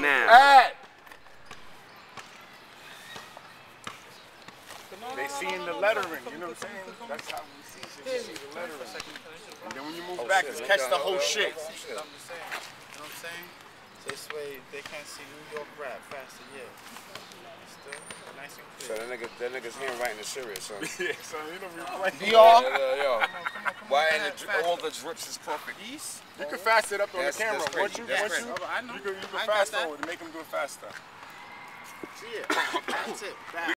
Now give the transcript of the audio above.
now. They seeing the lettering, you know what I'm saying? That's how we see shit. We see the lettering. And then when you move back, just catch the whole shit. I'm just saying. You know what I'm saying? So this way they can't see New York rap faster, yeah. Still nice and clear. So that nigga's handwriting is serious, son. Yeah, so you don't be playing. Yo. Why all the drips is perfect. You can fast it up on the camera. Once you can I know. fast forward and make them do it faster. Yeah, that's it.